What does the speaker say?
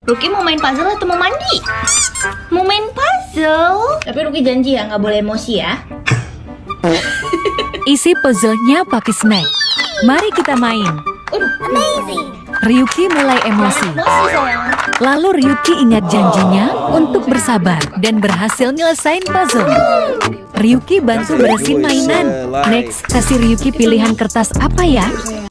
Ruki mau main puzzle atau mau mandi? Mau main puzzle. Tapi Ruki janji ya nggak boleh emosi ya. Isi puzzle-nya pakai snack. Mari kita main. Amazing. Ryuki mulai emosi. Emosi sayang. Lalu Ryuki ingat janjinya untuk bersabar dan berhasil nyelesain puzzle. Ryuki bantu beresin mainan. Next, kasih Ryuki pilihan kertas apa ya?